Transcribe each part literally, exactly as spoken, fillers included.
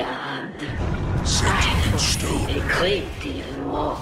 and Set in stone. a great deal more.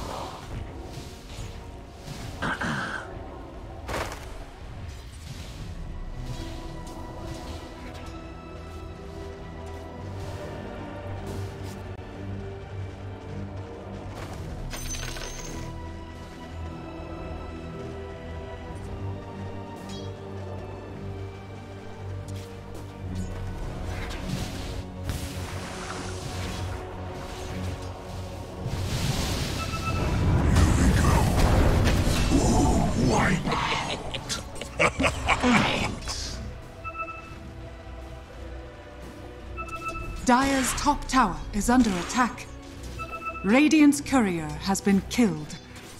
Dire's top tower is under attack. Radiant's courier has been killed.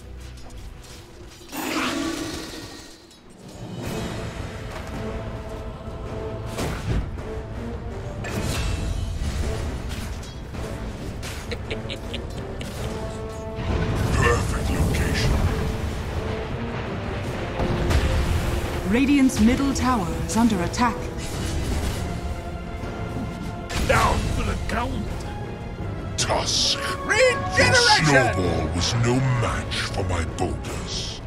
Perfect location. Radiant's middle tower is under attack. Down for the count. Tusk. Regeneration! Your snowball was no match for my boulders.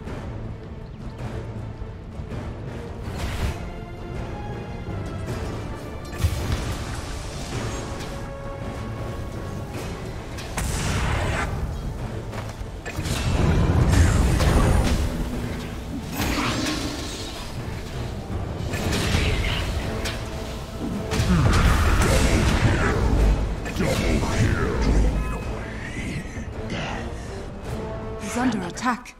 Is under attack.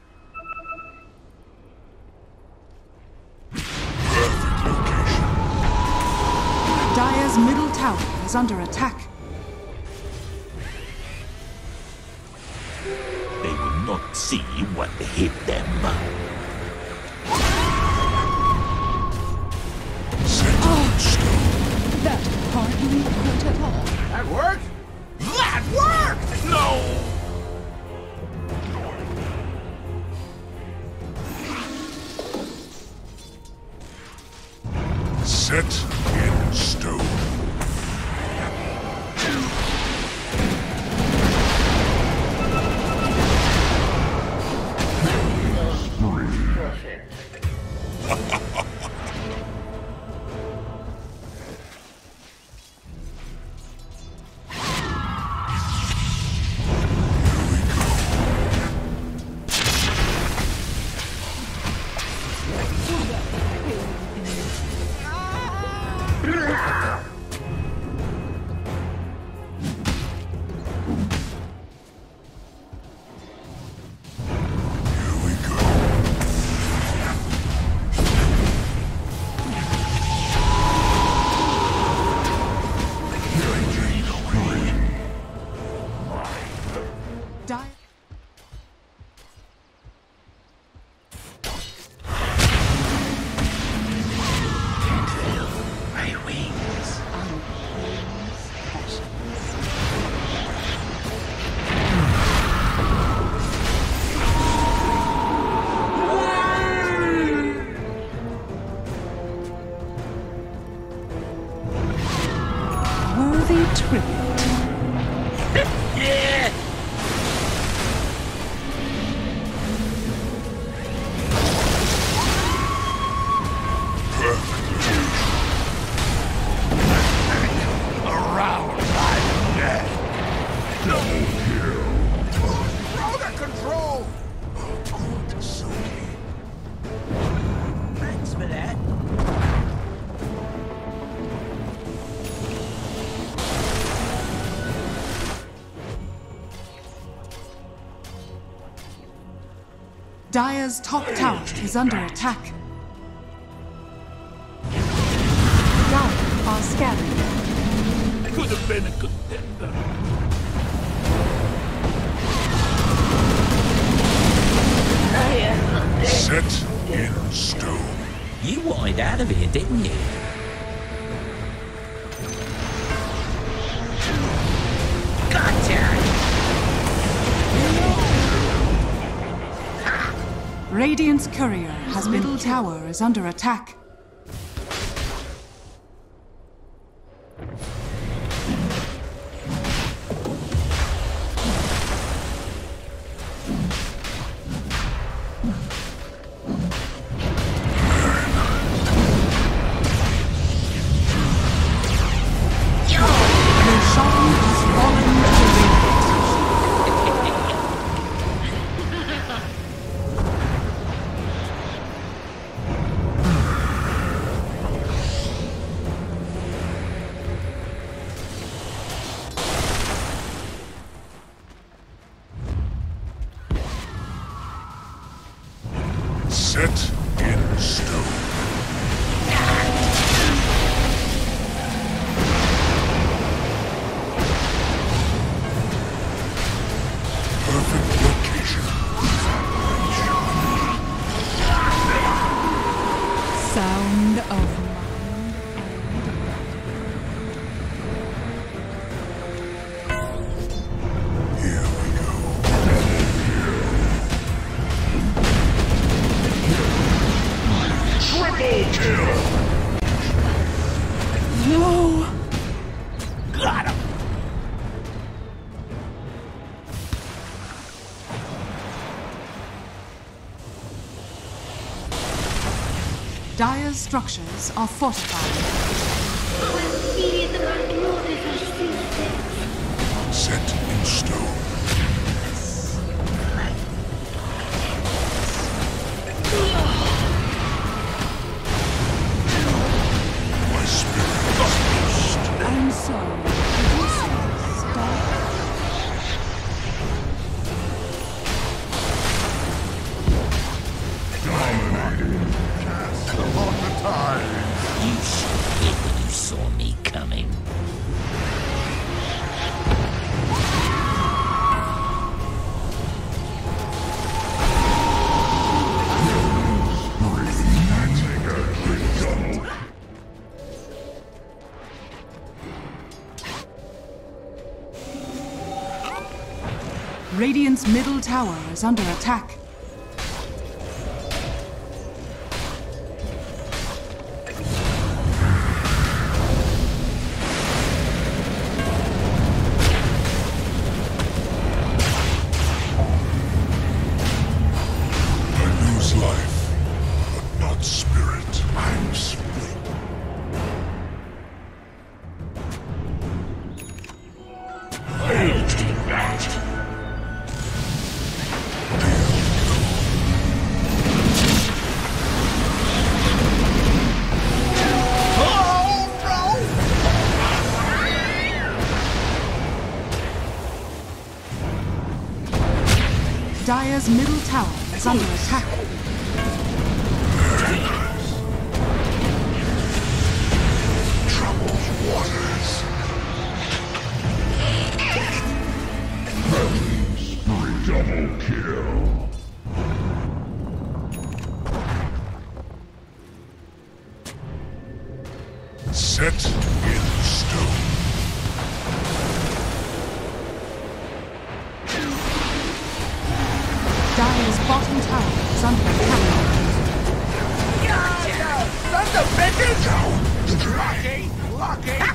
Perfect location. Dire's middle tower is under attack. They will not see what hit them. Set in stone. That hardly hurt at all. That worked? That worked! No! Set in stone. Perfect. Here we go. Dire. My wings. Worthy tribute. Yeah! Perfect location. Around my neck. Double kill. Out of control! Good Sophie. Thanks for that. Dire's top tower is under attack. Dire are scattering. Could have been a contender. I am not dead. Set in stone. You wanted out of here, didn't you? Gotcha! Radiant's courier has middle tower is under attack. Set in stone. Perfect location. Sound of mind and Here we go. Triple kill! no! Got him! Dire's structures are fortified. Set in stone. My spirit is lost. I'm sorry. This is dark. Dominating. Cast upon the tide. You should have when you saw me coming. Radiant's middle tower is under attack. I lose life, but not spirit. I'm split. I'll take that. Dire's middle tower is under attack. Troubled waters. Double kill. Set in stone. Dire's bottom tower is under attack. That's a bitches! Down the drain. Lucky! Lucky!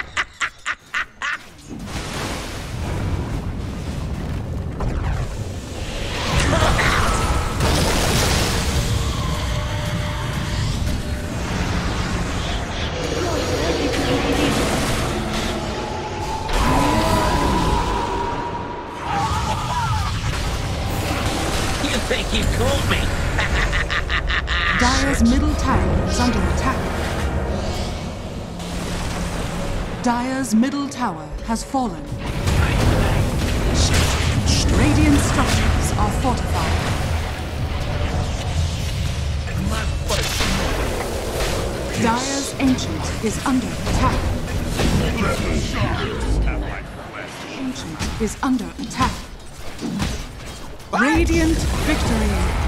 You think you caught me? Dire's middle tower is under attack. Dire's middle tower has fallen. Radiant structures are fortified. Dire's ancient is under attack. Ancient is under attack. Radiant victory.